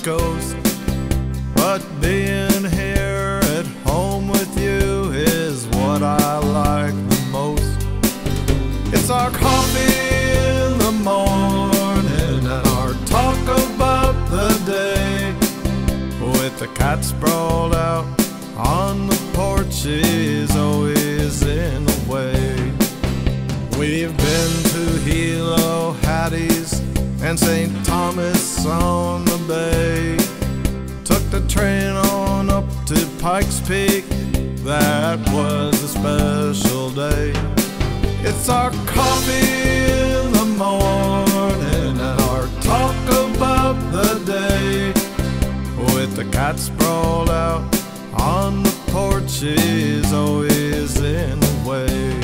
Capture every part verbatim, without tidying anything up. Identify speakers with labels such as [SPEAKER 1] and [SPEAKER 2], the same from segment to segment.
[SPEAKER 1] Coast, but being here at home with you is what I like the most. It's our coffee in the morning and our talk about the day, with the cat sprawled out on the porch. She's always in the way. We've been to Hilo, Hattie's, and Saint Thomas on the Bay. Took the train on up to Pikes Peak. That was a special day. It's our coffee in the morning and our talk about the day, with the cat sprawled out on the porch. She's always in the way.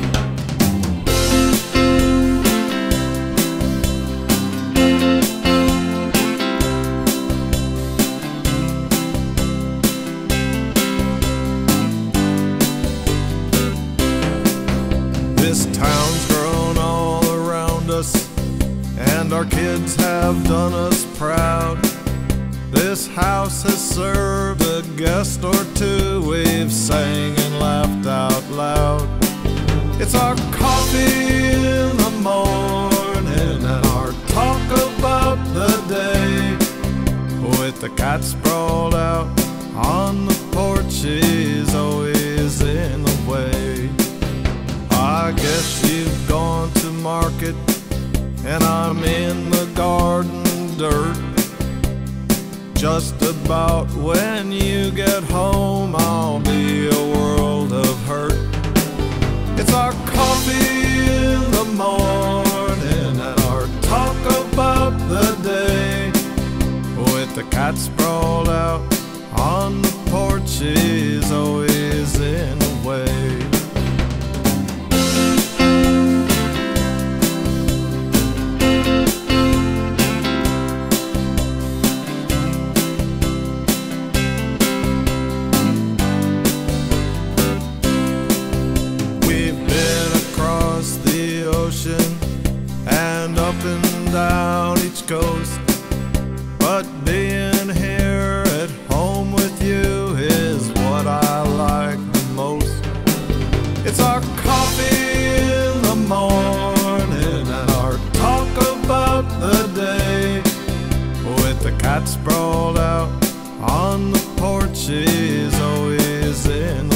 [SPEAKER 1] This town's grown all around us, and our kids have done us proud. This house has served a guest or two. We've sang and laughed out loud. It's our coffee in the morning and our talk about the day, with the cat sprawled out on the porch. She's always in the way. I guess you've gone to market and I'm in the garden dirt. Just about when you get home, I'll be a world of hurt. It's our coffee in the morning and our talk about the day, with the cat sprawled out on the porch. She's always in the way. And up and down each coast, but being here at home with you is what I like the most. It's our coffee in the morning and our talk about the day, with the cat sprawled out on the porch. She's always in